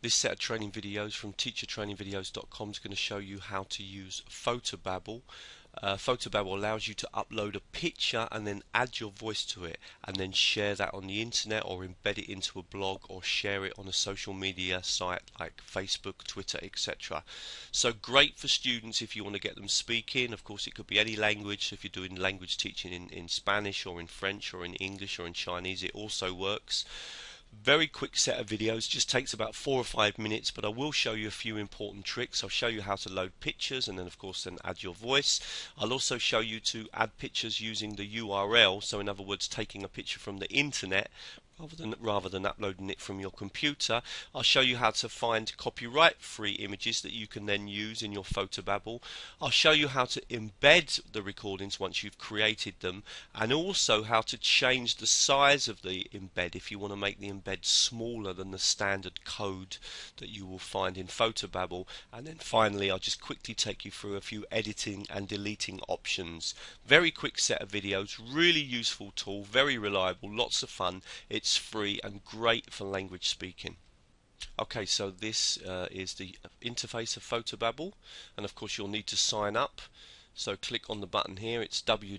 This set of training videos from teachertrainingvideos.com is going to show you how to use Photobabble. Photobabble allows you to upload a picture and then add your voice to it and then share that on the internet or embed it into a blog or share it on a social media site like Facebook, Twitter, etc. So great for students if you want to get them speaking. Of course it could be any language, so if you're doing language teaching in Spanish or in French or in English or in Chinese, it also works. Very quick set of videos, just takes about 4 or 5 minutes, but I will show you a few important tricks. I'll show you how to load pictures and then of course then add your voice. I'll also show you to add pictures using the URL, so in other words taking a picture from the internet rather than uploading it from your computer. I'll show you how to find copyright free images that you can then use in your Photobabble. I'll show you how to embed the recordings once you've created them, and also how to change the size of the embed if you want to make the embed smaller than the standard code that you will find in Photobabble. And then finally I'll just quickly take you through a few editing and deleting options. Very quick set of videos, really useful tool, very reliable, lots of fun. It's free and great for language speaking. Okay, so this is the interface of Photobabble, and of course you'll need to sign up. So click on the button here. It's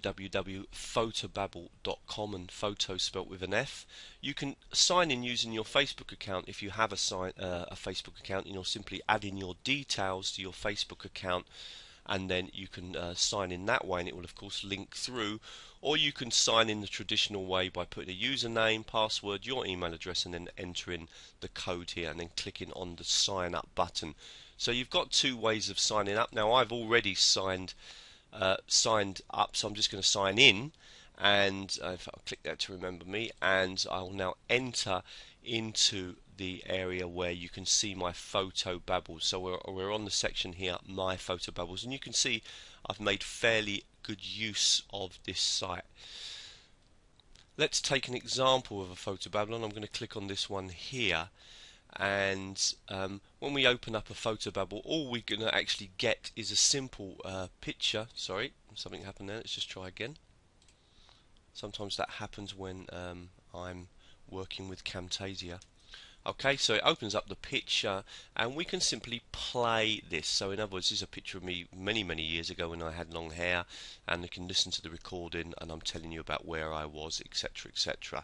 www.photobabble.com, and photo spelt with an F. You can sign in using your Facebook account if you have a Facebook account, and you'll simply add in your details to your Facebook account, and then you can sign in that way, and it will of course link through. Or you can sign in the traditional way by putting a username, password, your email address, and then entering the code here and then clicking on the sign up button. So you've got two ways of signing up. Now I've already signed up, so I'm just going to sign in, and if I'll click that to remember me, and I will now enter into the area where you can see my Photobabbles. So we're on the section here, my Photobabbles, and you can see I've made fairly good use of this site. Let's take an example of a Photobabble, and I'm going to click on this one here. And when we open up a Photobabble, all we're going to actually get is a simple picture. Sorry, something happened there. Let's just try again. Sometimes that happens when I'm working with Camtasia. Okay, so it opens up the picture and we can simply play this. So in other words, this is a picture of me many years ago when I had long hair, and you can listen to the recording and I'm telling you about where I was, etc, etc.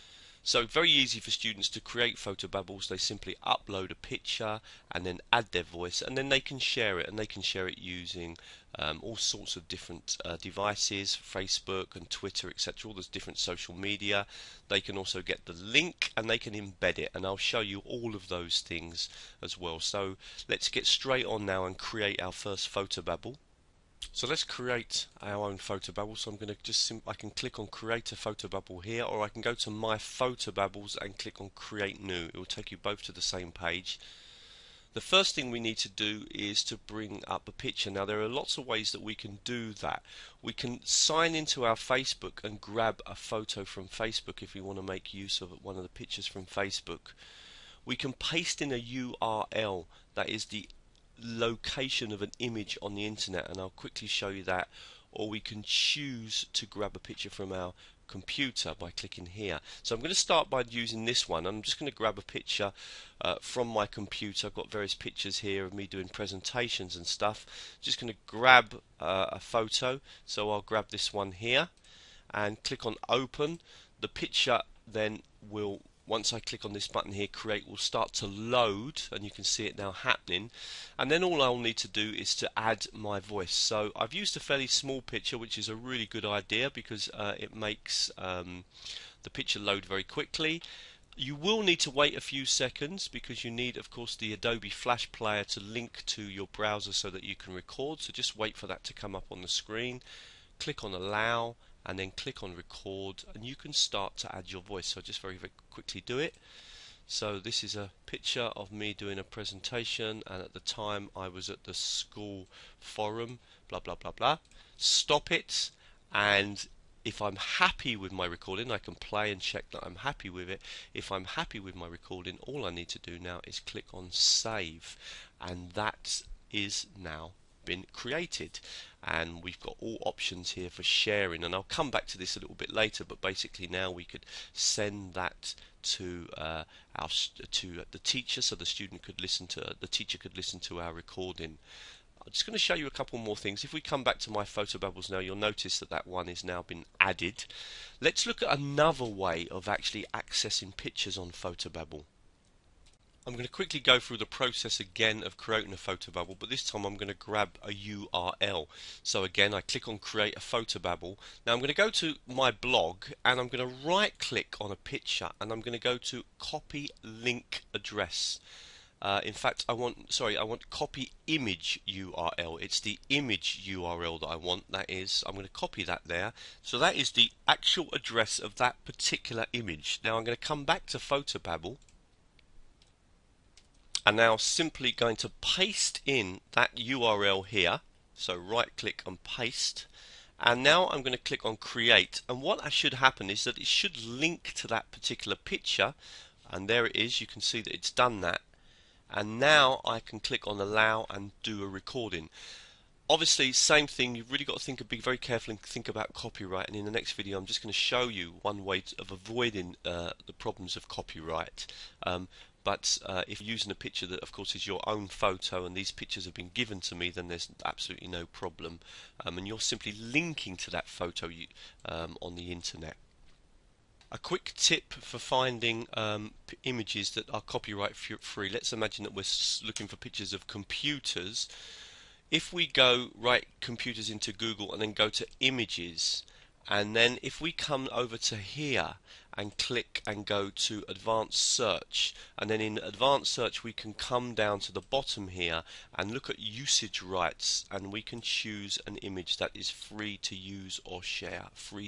So very easy for students to create Photobabbles. They simply upload a picture and then add their voice, and then they can share it, and they can share it using all sorts of different devices, Facebook and Twitter, etc, all those different social media. They can also get the link and they can embed it, and I'll show you all of those things as well. So let's get straight on now and create our first Photobabble. So let's create our own Photobabble. So I'm going to I can click on create a Photobabble here, or I can go to my Photobabbles and click on create new. It will take you both to the same page. The first thing we need to do is to bring up a picture. Now there are lots of ways that we can do that. We can sign into our Facebook and grab a photo from Facebook if we want to make use of one of the pictures from Facebook. We can paste in a URL, that is the location of an image on the internet, and I'll quickly show you that. Or we can choose to grab a picture from our computer by clicking here. So I'm going to start by using this one. I'm just going to grab a picture from my computer. I've got various pictures here of me doing presentations and stuff. Just going to grab a photo. So I'll grab this one here and click on open. The picture then will, once I click on this button here, create, will start to load, and you can see it now happening. And then all I'll need to do is to add my voice. So I've used a fairly small picture, which is a really good idea because it makes the picture load very quickly. You will need to wait a few seconds because you need, of course, the Adobe Flash Player to link to your browser so that you can record. So just wait for that to come up on the screen. Click on allow, and then click on record, and you can start to add your voice. So just very quickly do it. So this is a picture of me doing a presentation, and at the time I was at the school forum, blah blah blah blah. Stop it, and if I'm happy with my recording, I can play and check that I'm happy with it. If I'm happy with my recording, all I need to do now is click on save, and that is now been created. And we've got all options here for sharing, and I'll come back to this a little bit later, but basically now we could send that to the teacher, so the teacher could listen to our recording. I'm just going to show you a couple more things. If we come back to my photo bubbles now, you'll notice that that one has now been added. Let's look at another way of actually accessing pictures on Photobubble. I'm going to quickly go through the process again of creating a photo bubble, but this time I'm going to grab a URL. So again, I click on create a photo bubble. Now I'm going to go to my blog and I'm going to right click on a picture and I'm going to go to copy link address. In fact, I want copy image URL. It's the image URL that I want. That is, I'm going to copy that there. So that is the actual address of that particular image. Now I'm going to come back to Photobubble. And now simply going to paste in that URL here. So right click and paste. And now I'm going to click on create. And what should happen is that it should link to that particular picture. And there it is. You can see that it's done that. And now I can click on allow and do a recording. Obviously, same thing, you've really got to be very careful and think about copyright, and in the next video I'm just going to show you one way of avoiding the problems of copyright. But if you're using a picture that of course is your own photo and these pictures have been given to me, then there's absolutely no problem, and you're simply linking to that photo on the internet. A quick tip for finding images that are copyright free. Let's imagine that we're looking for pictures of computers. If we go right computers into Google and then go to images, and then if we come over to here and click and go to advanced search, and then in advanced search we can come down to the bottom here and look at usage rights, and we can choose an image that is free to use or share.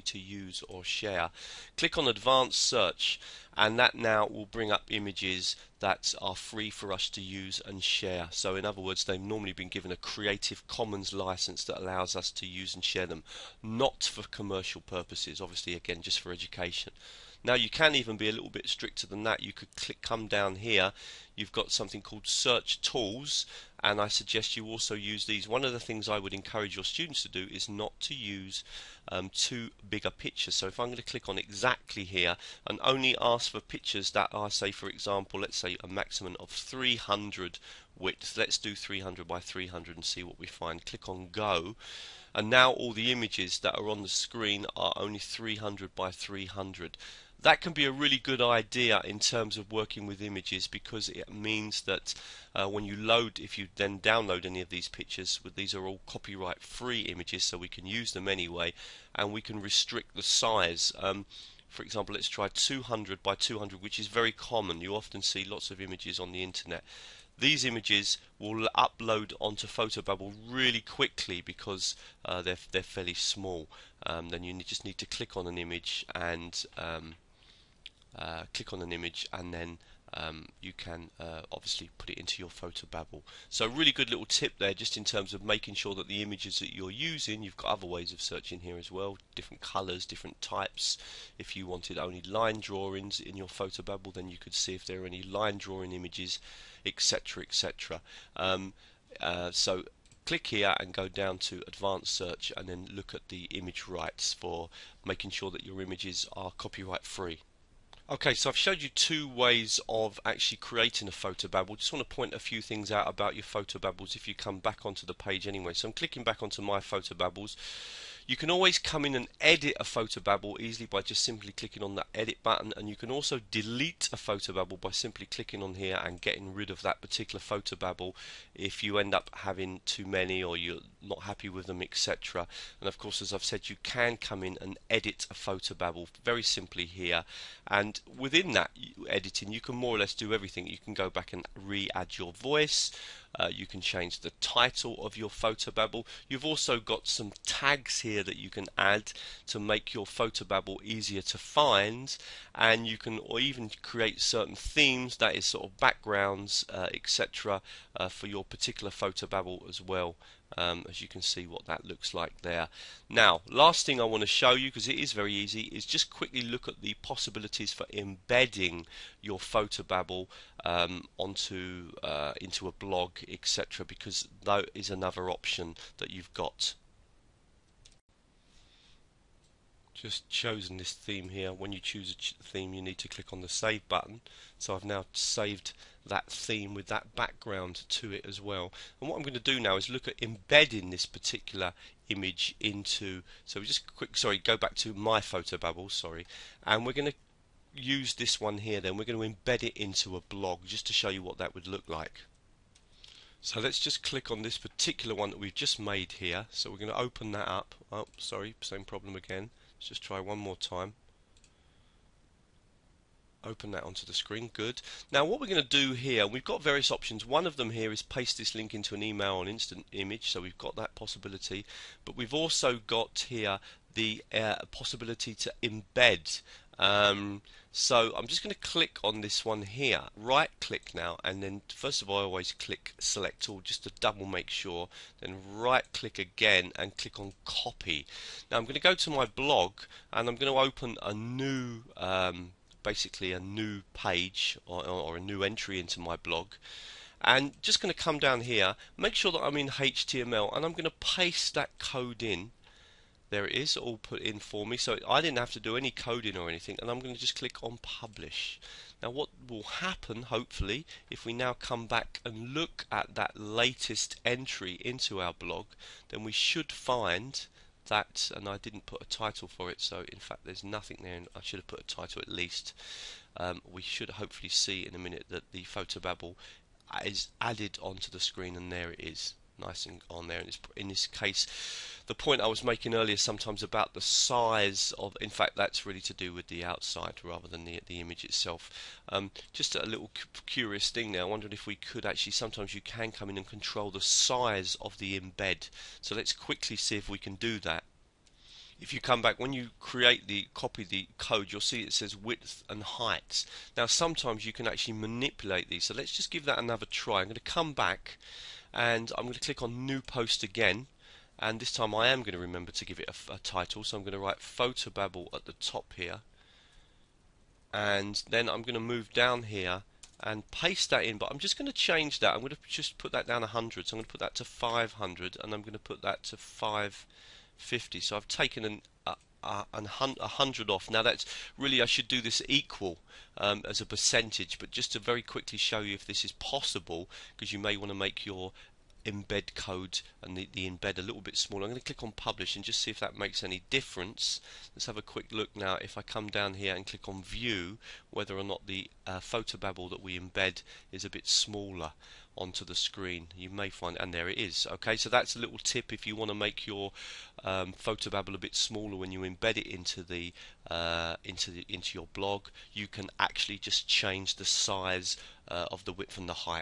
Click on advanced search and that now will bring up images that are free for us to use and share. So in other words, they've normally been given a Creative Commons license that allows us to use and share them, not for commercial purposes, obviously again just for education. Now you can even be a little bit stricter than that. You could come down here, you've got something called search tools, and I suggest you also use these. One of the things I would encourage your students to do is not to use too big a picture. So if I'm going to click on exactly here and only ask for pictures that are, say for example, let's say a maximum of 300 width. Let's do 300 by 300 and see what we find. Click on go. And now all the images that are on the screen are only 300 by 300. That can be a really good idea in terms of working with images, because it means that when you load, if you then download any of these pictures, these are all copyright free images, so we can use them anyway, and we can restrict the size. For example, let's try 200 by 200, which is very common. You often see lots of images on the internet. These images will upload onto Photobubble really quickly because they're fairly small. Then you just need to click on an image and then you can obviously put it into your Photobubble. So really good little tip there, just in terms of making sure that the images that you're using, you've got other ways of searching here as well, different colours, different types. If you wanted only line drawings in your Photobubble, then you could see if there are any line drawing images, etc, etc. So click here and go down to advanced search and then look at the image rights for making sure that your images are copyright free. Okay, so I've showed you two ways of actually creating a Photobubble. Just want to point a few things out about your Photobubbles if you come back onto the page anyway. So I'm clicking back onto my Photobubbles. You can always come in and edit a Photobubble easily by just simply clicking on that edit button, and you can also delete a Photobubble by simply clicking on here and getting rid of that particular Photobubble if you end up having too many or you're not happy with them, etc. And of course, as I've said, you can come in and edit a Photobubble very simply here, and within that editing you can more or less do everything. You can go back and re-add your voice. You can change the title of your Photobubble. You've also got some tags here here that you can add to make your photobabble easier to find, and you can or even create certain themes, that is sort of backgrounds, etc., for your particular photobabble as well. As you can see what that looks like there. Now, last thing I want to show you, because it is very easy, is just quickly look at the possibilities for embedding your photobabble onto into a blog, etc., because that is another option that you've got. Just chosen this theme here. When you choose a theme, you need to click on the save button. So I've now saved that theme with that background to it as well. And what I'm going to do now is look at embedding this particular image into, so we just go back to my photobabble, and we're going to use this one here. Then we're going to embed it into a blog just to show you what that would look like. So let's just click on this particular one that we've just made here. So we're going to open that up. Oh, sorry, same problem again. Let's just try one more time. Open that onto the screen. Good. Now what we're going to do here, we've got various options. One of them here is paste this link into an email on instant image, so we've got that possibility. But we've also got here the possibility to embed. So I'm just going to click on this one here, right click now, and then first of all I always click select all just to double make sure, then right click again and click on copy. Now I'm going to go to my blog and I'm going to open a new basically a new page or a new entry into my blog, and just going to come down here, make sure that I'm in HTML, and I'm going to paste that code in. There it is, all put in for me, so I didn't have to do any coding or anything, and I'm going to just click on publish. Now what will happen, hopefully, if we now come back and look at that latest entry into our blog, then we should find that, and I didn't put a title for it, so in fact there's nothing there, and I should have put a title at least. We should hopefully see in a minute that the photobabble is added onto the screen, and there it is, nice and on there. In this case, the point I was making earlier sometimes about the size of, in fact that's really to do with the outside rather than the image itself. Just a little curious thing now, I wondered if we could actually, sometimes you can come in and control the size of the embed, so let's quickly see if we can do that. If you come back, when you copy the code, you'll see it says width and height. Now sometimes you can actually manipulate these, so let's just give that another try. I'm going to come back and I'm going to click on new post again, and this time I am going to remember to give it a title, so I'm going to write photobabble at the top here, and then I'm going to move down here and paste that in, but I'm just going to change that. I'm going to just put that down 100, so I'm going to put that to 500, and I'm going to put that to 550. So I've taken 100 off. Now that's really, I should do this equal as a percentage, but just to very quickly show you if this is possible, because you may want to make your embed code and the embed a little bit smaller. I'm going to click on publish and just see if that makes any difference. Let's have a quick look now. If I come down here and click on view, whether or not the photobabble that we embed is a bit smaller onto the screen. You may find, and there it is. Okay, so that's a little tip if you want to make your photobabble a bit smaller when you embed it into your blog. You can actually just change the size of the width and the height.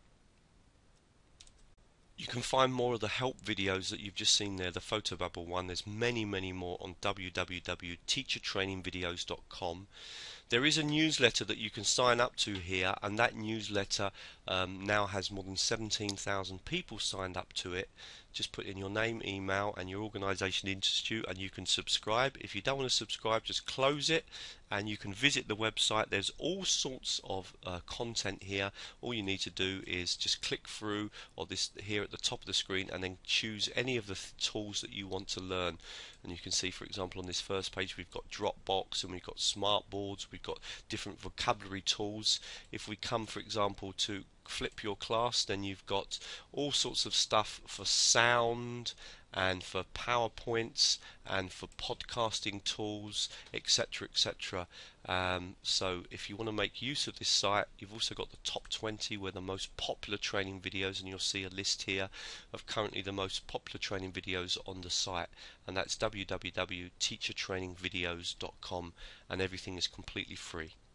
You can find more of the help videos that you've just seen there, the photobabble one. There's many more on www.teachertrainingvideos.com. There is a newsletter that you can sign up to here, and that newsletter now has more than 17,000 people signed up to it. Just put in your name, email and your organisation institute and you can subscribe. If you don't want to subscribe, just close it and you can visit the website. There's all sorts of content here. All you need to do is just click through, or this here at the top of the screen, and then choose any of the tools that you want to learn. And you can see, for example, on this first page we've got Dropbox and we've got Smartboards, we've got different vocabulary tools. If we come, for example, to Flip Your Class, then you've got all sorts of stuff for sound and for PowerPoints and for podcasting tools, etc, etc. So if you want to make use of this site, you've also got the top 20 where the most popular training videos, and you'll see a list here of currently the most popular training videos on the site, and that's www.teachertrainingvideos.com, and everything is completely free.